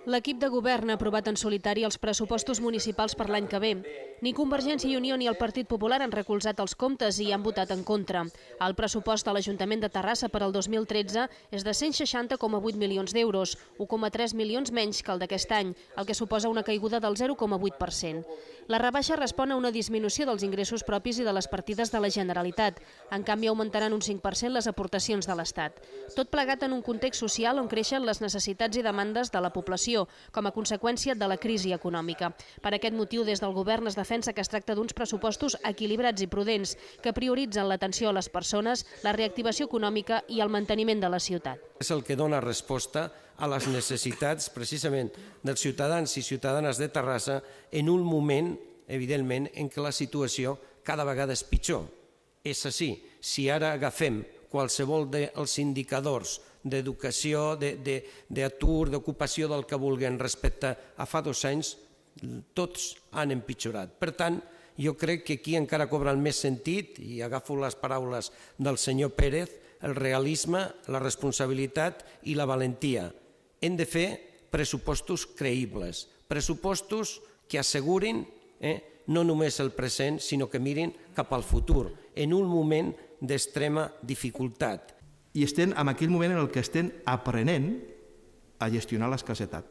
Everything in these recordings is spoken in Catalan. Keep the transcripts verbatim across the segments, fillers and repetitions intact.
L'equip de govern ha aprovat en solitari els pressupostos municipals per l'any que ve. Ni Convergència i Unió ni el Partit Popular han recolzat els comptes i han votat en contra. El pressupost de l'Ajuntament de Terrassa per al dos mil tretze és de cent seixanta coma vuit milions d'euros, un coma tres milions menys que el d'aquest any, el que suposa una caiguda del zero coma vuit per cent. La rebaixa respon a una disminució dels ingressos propis i de les partides de la Generalitat. En canvi, augmentaran un cinc per cent les aportacions de l'Estat. Tot plegat en un context social on creixen les necessitats i demandes de la població, com a conseqüència de la crisi econòmica. Per aquest motiu, des del govern es defensa que es tracta d'uns pressupostos equilibrats i prudents, que prioritzen l'atenció a les persones, la reactivació econòmica i el manteniment de la ciutat. És el que dona resposta a les necessitats, precisament, dels ciutadans i ciutadanes de Terrassa en un moment, evidentment, en què la situació cada vegada és pitjor. És així, si ara agafem qualsevol dels indicadors d'educació, d'atur, d'ocupació del que vulguin respecte a fa dos anys, tots han empitjorat. Per tant, jo crec que aquí encara cobra el més sentit, i agafo les paraules del senyor Pérez, el realisme, la responsabilitat i la valentia. Hem de fer pressupostos creïbles, pressupostos que assegurin no només el present, sinó que mirin cap al futur, en un moment d'extrema dificultat. I estem en aquell moment en què estem aprenent a gestionar l'escassetat.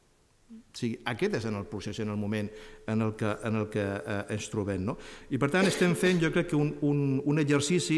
O sigui, aquest és el procés, en el moment en el que, en el que eh, ens trobem. No? I per tant estem fent, jo crec que un, un, un exercici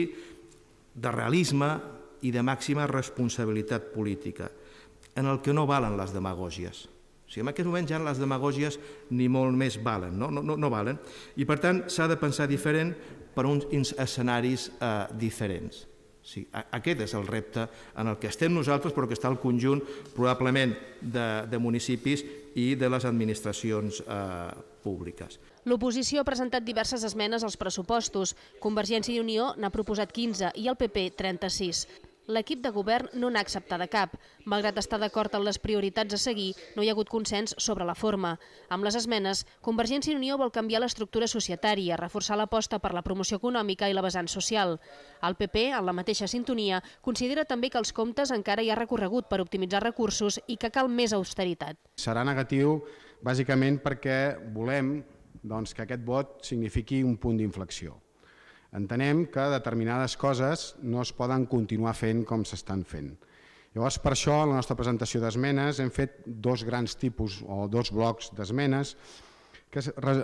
de realisme i de màxima responsabilitat política, en el que no valen les demagògies. O sigui, en aquest moment ja les demagògies ni molt més valen, no, no, no valen. I per tant s'ha de pensar diferent per uns escenaris eh, diferents. Sí, aquest és el repte en el que estem nosaltres, però que està el conjunt probablement de, de municipis i de les administracions eh, públiques. L'oposició ha presentat diverses esmenes als pressupostos. Convergència i Unió n'ha proposat quinze i el P P trenta-sis. L'equip de govern no n'ha acceptat cap. Malgrat estar d'acord en les prioritats a seguir, no hi ha hagut consens sobre la forma. Amb les esmenes, Convergència i Unió vol canviar l'estructura societària, reforçar l'aposta per la promoció econòmica i la vessant social. El P P, en la mateixa sintonia, considera també que als comptes encara hi ha recorregut per optimitzar recursos i que cal més austeritat. Serà negatiu, bàsicament, perquè volem doncs, que aquest vot signifiqui un punt d'inflexió. Entenem que determinades coses no es poden continuar fent com s'estan fent. Llavors, per això, a la nostra presentació d'esmenes hem fet dos grans tipus o dos blocs d'esmenes que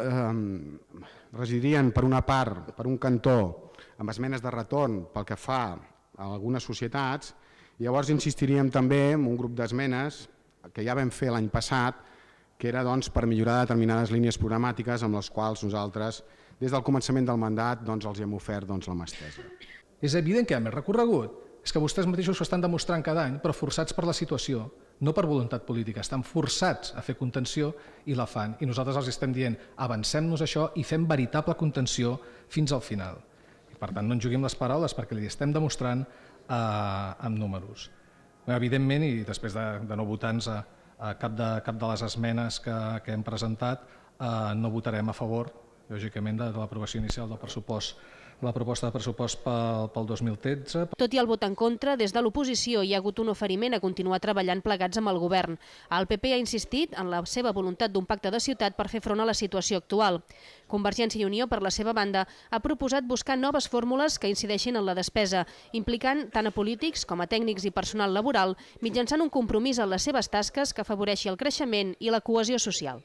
residirien per una part, per un cantó, amb esmenes de retorn pel que fa a algunes societats, i llavors insistiríem també en un grup d'esmenes que ja vam fer l'any passat, que era doncs, per millorar determinades línies programàtiques amb les quals nosaltres des del començament del mandat doncs, els hem ofert doncs, la mà estesa. És evident que hi ha més recorregut. És que vostès mateixos ho estan demostrant cada any, però forçats per la situació, no per voluntat política. Estan forçats a fer contenció i la fan. I nosaltres els estem dient, avancem-nos això i fem veritable contenció fins al final. I, per tant, no ens juguem les paraules perquè li estem demostrant eh, amb números. Evidentment, i després de, de no votar-nos a, a cap, de, cap de les esmenes que, que hem presentat, eh, no votarem a favor lògicament, de l'aprovació inicial del pressupost, la proposta de pressupost pel, pel dos mil tretze. Tot i el vot en contra, des de l'oposició hi ha hagut un oferiment a continuar treballant plegats amb el govern. El P P ha insistit en la seva voluntat d'un pacte de ciutat per fer front a la situació actual. Convergència i Unió, per la seva banda, ha proposat buscar noves fórmules que incideixin en la despesa, implicant tant a polítics com a tècnics i personal laboral, mitjançant un compromís en les seves tasques que afavoreixi el creixement i la cohesió social.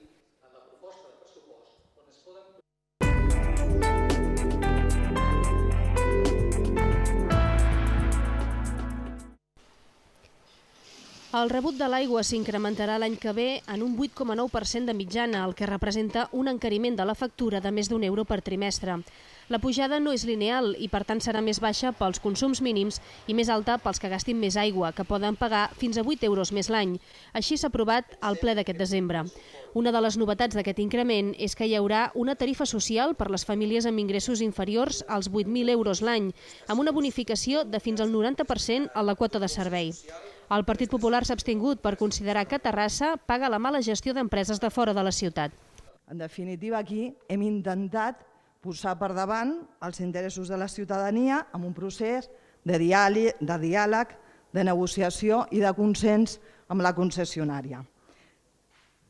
El rebut de l'aigua s'incrementarà l'any que ve en un vuit coma nou per cent de mitjana, el que representa un encariment de la factura de més d'un euro per trimestre. La pujada no és lineal i, per tant, serà més baixa pels consums mínims i més alta pels que gastin més aigua, que poden pagar fins a vuit euros més l'any. Així s'ha aprovat al ple d'aquest desembre. Una de les novetats d'aquest increment és que hi haurà una tarifa social per les famílies amb ingressos inferiors als vuit mil euros l'any, amb una bonificació de fins al noranta per cent a la quota de servei. El Partit Popular s'ha abstingut per considerar que Terrassa paga la mala gestió d'empreses de fora de la ciutat. En definitiva, aquí hem intentat posar per davant els interessos de la ciutadania amb un procés de diàleg, de diàleg, de negociació i de consens amb la concessionària.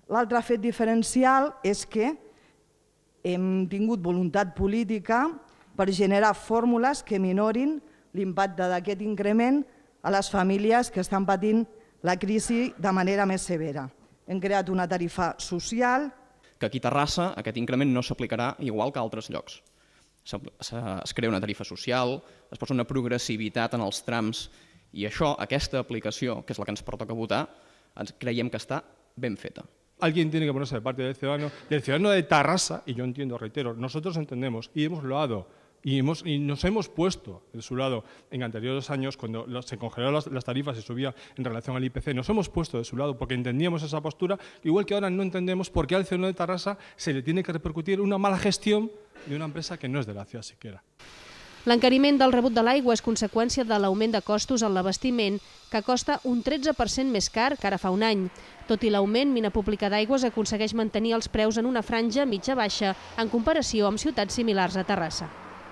L'altre fet diferencial és que hem tingut voluntat política per generar fórmules que minorin l'impacte d'aquest increment a les famílies que estan patint la crisi de manera més severa. Hem creat una tarifa social. Que aquí a Terrassa aquest increment no s'aplicarà igual que a altres llocs. Es crea una tarifa social, es posa una progressivitat en els trams i això, aquesta aplicació, que és la que ens pertoca votar, creiem que està ben feta. Alguien tiene que ponerse de parte del ciudadano, del ciudadano de Tarrasa, y yo entiendo, reitero, nosotros entendemos y hemos loado y, hemos, y nos hemos puesto de su lado en anteriores años, cuando se congelaron las, las tarifas y subía en relación al I P C, nos hemos puesto de su lado porque entendíamos esa postura, igual que ahora no entendemos por qué al ciudadano de Tarrasa se le tiene que repercutir una mala gestión de una empresa que no es de la ciudad siquiera. L'encariment del rebut de l'aigua és conseqüència de l'augment de costos en l'abastiment, que costa un tretze per cent més car que ara fa un any. Tot i l'augment, Mina Pública d'Aigües aconsegueix mantenir els preus en una franja mitja-baixa en comparació amb ciutats similars a Terrassa.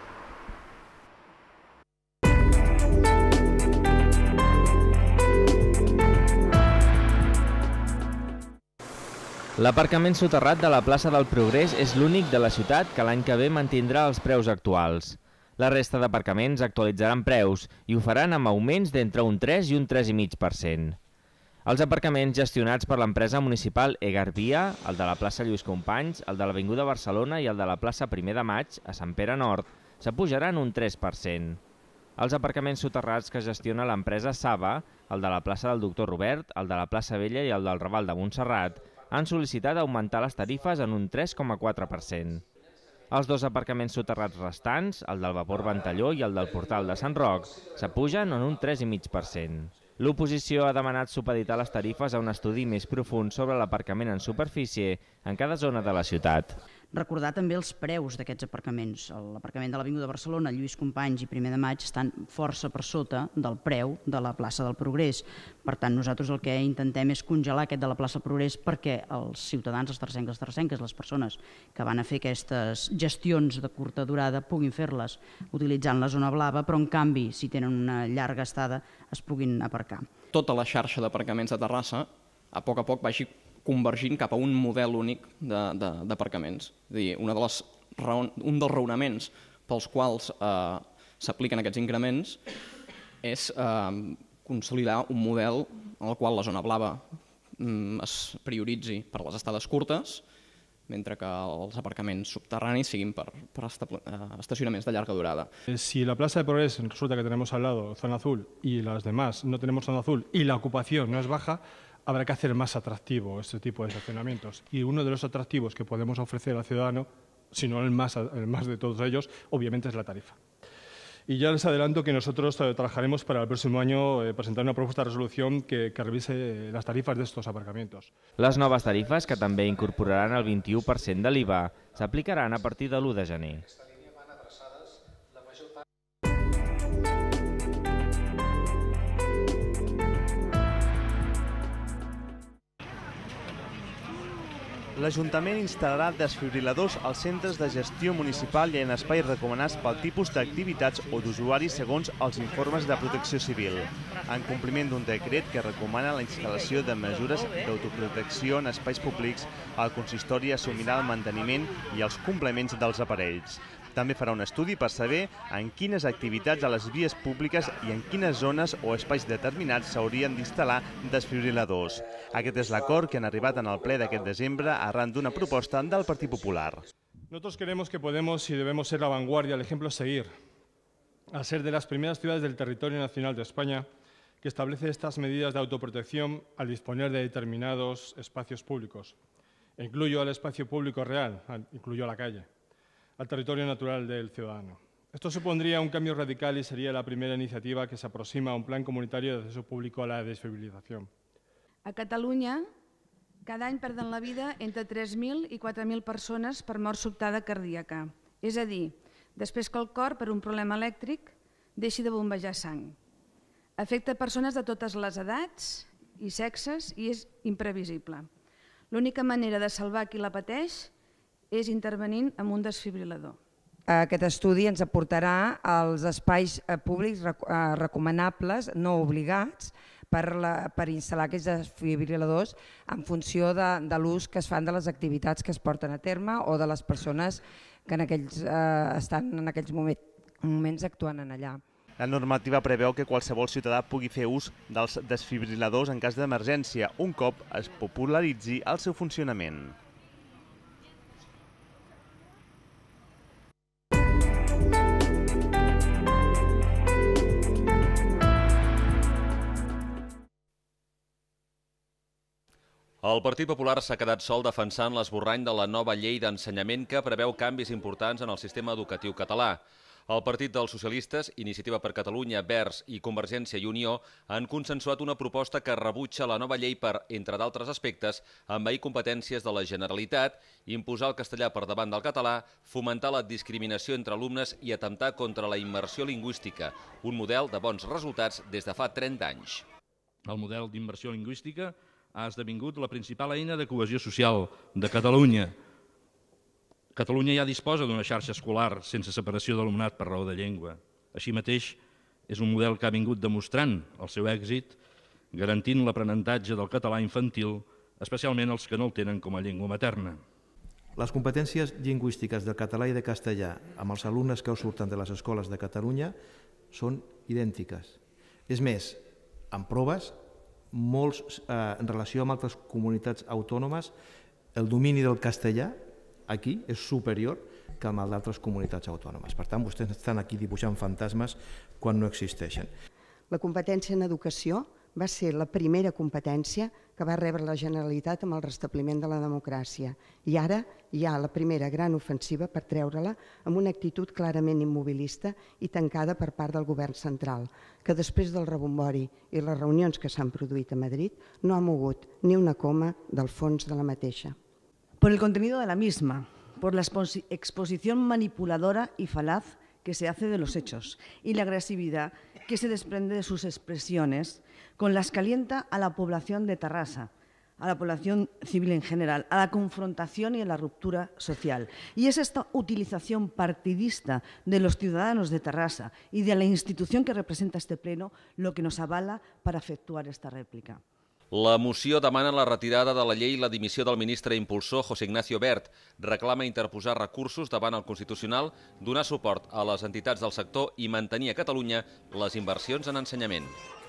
L'aparcament soterrat de la plaça del Progrés és l'únic de la ciutat que l'any que ve mantindrà els preus actuals. La resta d'aparcaments actualitzaran preus i ho faran amb augments d'entre un tres i un tres coma cinc per cent. Els aparcaments gestionats per l'empresa municipal Egarvia, el de la plaça Lluís Companys, el de l'Avinguda Barcelona i el de la plaça Primer de Maig, a Sant Pere Nord, s'apujaran un tres per cent. Els aparcaments soterrats que gestiona l'empresa Saba, el de la plaça del Doctor Robert, el de la plaça Vella i el del Raval de Montserrat, han sol·licitat augmentar les tarifes en un tres coma quatre per cent. Els dos aparcaments soterrats restants, el del Vapor Ventalló i el del Portal de Sant Roc, s'apugen en un tres coma cinc per cent. L'oposició ha demanat supeditar les tarifes a un estudi més profund sobre l'aparcament en superfície en cada zona de la ciutat. Recordar també els preus d'aquests aparcaments. L'aparcament de l'Avinguda Barcelona, Lluís Companys i Primer de Maig estan força per sota del preu de la plaça del Progrés. Per tant, nosaltres el que intentem és congelar aquest de la plaça del Progrés perquè els ciutadans, els terrassencs, les terrassenques, les persones que van a fer aquestes gestions de curta durada puguin fer-les utilitzant la zona blava, però en canvi, si tenen una llarga estada, es puguin aparcar. Tota la xarxa d'aparcaments de Terrassa, a poc a poc, vagi convergint cap a un model únic d'aparcaments. És a dir, una de les raon, un dels raonaments pels quals eh, s'apliquen aquests increments és eh, consolidar un model en el qual la zona blava mm, es prioritzi per les estades curtes, mentre que els aparcaments subterranis siguin per, per estacionaments de llarga durada. Si la Plaza de Progrés resulta que tenemos al lado zona azul y las demás no tenemos zona azul y la ocupación no es baja, habrá que hacer más atractivo este tipo de estacionamientos. Y uno de los atractivos que podemos ofrecer al ciudadano, si no el más, el más de todos ellos, obviamente es la tarifa. Y ya les adelanto que nosotros trabajaremos para el próximo año eh, presentar una propuesta de resolución que, que revise las tarifas de estos aparcamientos. Les noves tarifes, que també incorporaran el vint-i-u per cent de l'I V A, s'aplicaran a partir de l'u de gener. L'Ajuntament instal·larà desfibril·ladors als centres de gestió municipal i en espais recomanats pel tipus d'activitats o d'usuaris segons els informes de protecció civil, en compliment d'un decret que recomana la instal·lació de mesures d'autoprotecció en espais públics. El consistori assumirà el manteniment i els complements dels aparells. També farà un estudi per saber en quines activitats a les vies públiques i en quines zones o espais determinats s'haurien d'instal·lar desfibril·ladors. Aquest és l'acord que han arribat en el ple d'aquest desembre arran d'una proposta del Partit Popular. Nosotros creemos que podemos y debemos ser la vanguardia, el ejemplo a seguir, a ser de las primeras ciudades del territorio nacional de España que establece estas medidas de autoprotección al disponer de determinados espacios públicos. Incluyo al espacio público real, incluyo a la calle, al territorio natural del ciudadano. Esto supondría un cambio radical y sería la primera iniciativa que se aproxima a un plan comunitario de acceso público a la desfibrilización. A Catalunya, cada any perden la vida entre tres mil i quatre mil persones per mort sobtada cardíaca. És a dir, després que el cor, per un problema elèctric, deixi de bombejar sang. Afecta persones de totes les edats i sexes i és imprevisible. L'única manera de salvar qui la pateix és intervenint amb un desfibril·lador. Aquest estudi ens aportarà els espais públics recomanables, no obligats, per instal·lar aquests desfibril·ladors en funció de l'ús que es fan de les activitats que es porten a terme o de les persones que estan en aquells moments actuant allà. La normativa preveu que qualsevol ciutadà pugui fer ús dels desfibril·ladors en cas d'emergència, un cop es popularitzi el seu funcionament. El Partit Popular s'ha quedat sol defensant l'esborrany de la nova llei d'ensenyament que preveu canvis importants en el sistema educatiu català. El Partit dels Socialistes, Iniciativa per Catalunya, Verds i Convergència i Unió han consensuat una proposta que rebutja la nova llei per, entre d'altres aspectes, envair competències de la Generalitat, imposar el castellà per davant del català, fomentar la discriminació entre alumnes i atemptar contra la immersió lingüística, un model de bons resultats des de fa trenta anys. El model d'immersió lingüística ha esdevingut la principal eina de cohesió social de Catalunya. Catalunya ja disposa d'una xarxa escolar sense separació d'alumnat per raó de llengua. Així mateix, és un model que ha vingut demostrant el seu èxit, garantint l'aprenentatge del català infantil, especialment els que no el tenen com a llengua materna. Les competències lingüístiques del català i de castellà amb els alumnes que surten de les escoles de Catalunya són idèntiques. És més, en proves, molts, eh, en relació amb altres comunitats autònomes, el domini del castellà aquí és superior que amb el d'altres comunitats autònomes. Per tant, vostès estan aquí dibuixant fantasmes quan no existeixen. La competència en educació va ser la primera competència que va rebre la Generalitat amb el restabliment de la democràcia. I ara hi ha la primera gran ofensiva per treure-la amb una actitud clarament immobilista i tancada per part del govern central, que després del rebombori i les reunions que s'han produït a Madrid no ha mogut ni una coma del fons de la mateixa. Por el contenido de la misma, por la exposición manipuladora y falaz que se hace de los hechos y la agresividad que se desprende de sus expresiones, con las que alienta a la población de Tarrasa, a la población civil en general, a la confrontación y a la ruptura social. Y es esta utilización partidista de los ciudadanos de Tarrasa y de la institución que representa este pleno lo que nos avala para efectuar esta réplica. La moció demana la retirada de la llei i la dimissió del ministre impulsor José Ignacio Wert. Reclama interposar recursos davant el Constitucional, donar suport a les entitats del sector i mantenir a Catalunya les inversions en ensenyament.